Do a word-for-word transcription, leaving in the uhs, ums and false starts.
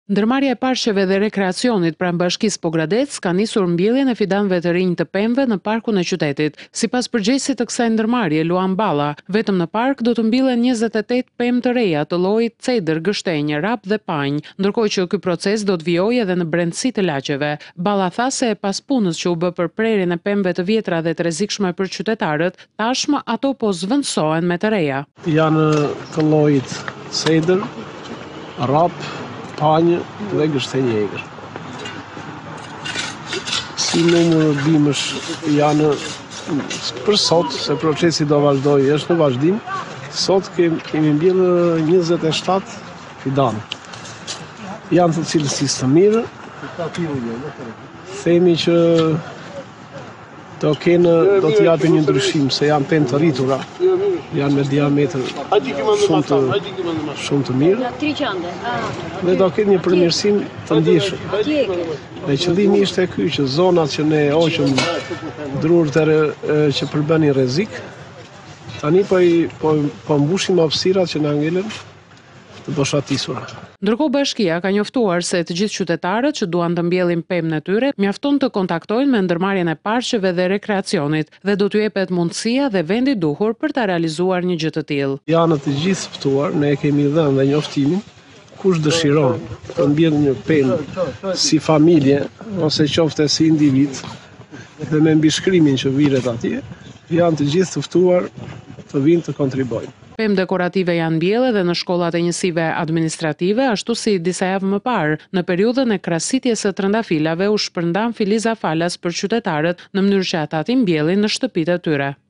Ndërmarrja e parqeve dhe rekreacionit pranë bashkisë Pogradec ka nisur mbjelljen e fidanëve të rinj të pemëve në parkun e qytetit. Sipas përgjegjësit të kësaj ndërmarrje, Luan Balla, vetëm në park do të mbillen njëzet e tetë pemë të reja të llojit cedër, gështenj, rap dhe panj, ndërkohë që ky proces do të vijojë edhe në brendësi të laqeve. Balla tha se pas punës që u bë për prerjen e pemëve të vjetra dhe të rrezikshme për qytetarët, tashmë ato po zvendësohen me të reja. Janë të llojit cedër, rap, panjë dhe gështenj egër. Si numër bimësh janë për sot, se procesi do vazhdojë, është në vazhdim, sot kemi, kemi mbjellë njëzet e shtatë fidanë. Janë të cilësisë të mirë, themi që do kenë, do të japin një ndryshim, se janë pemë të rritura, janë me diametër shumë të, shumë të mirë, dhe do kenë një përmirësim të ndjeshëm. Dhe qëllimi ishte ky që zonat që ne hoqëm drurët që përbenin rrezik, tani po, po, po mbushim hapësirat që na ngelen të boshatisura. Ndërkohë bashkia ka njoftuar se të gjithë qytetarët që duan të mbjellin pemën e tyre, mjafton të kontaktojnë me ndërmarrjen e parqeve dhe rekreacionit dhe do t'ju jepet mundësia dhe vendi duhur për ta realizuar një gjë të tillë. Janë të gjithë ftuar, ne kemi dhënë dhe njoftimin, kush dëshiron të mbjellë një pemë si familje ose qofte si individ dhe me mbishkrimin që viret atje, janë të gjithë të ftuar të vinë të kontribojnë. Pemë dekorative janë mbjellë edhe në shkollat e njësive administrative, ashtu si disa javë më parë, në periudhën e krasitjes së trëndafilave u shpërndan filiza falas për qytetarët në mënyrë që ata t'i mbjellin në shtëpitë e tyre.